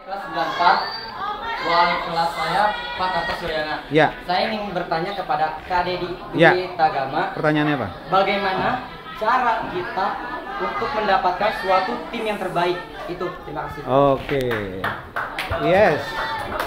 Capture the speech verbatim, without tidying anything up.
Kelas sembilan puluh empat, wali kelas saya Pak Karto Suryana. Ya. Saya ingin bertanya kepada Kak Dedi Ya. Dwi Tagama. Pertanyaannya apa? Bagaimana cara kita untuk mendapatkan suatu tim yang terbaik? Itu, terima kasih. Oke. Yes.